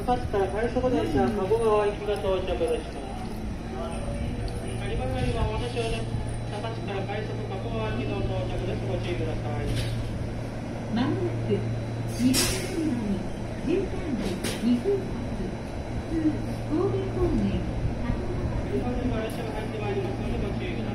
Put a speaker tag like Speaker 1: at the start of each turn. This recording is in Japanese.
Speaker 1: 高津から快速電車加古川行きが到着いたします。有馬帰りはお話をね、高津から快速加古川行きの到着です。ご注意ください。
Speaker 2: まもなく2番乗り13時2分発神戸方面
Speaker 1: 有馬帰りは列車が入ってまいりますのでご注意ください。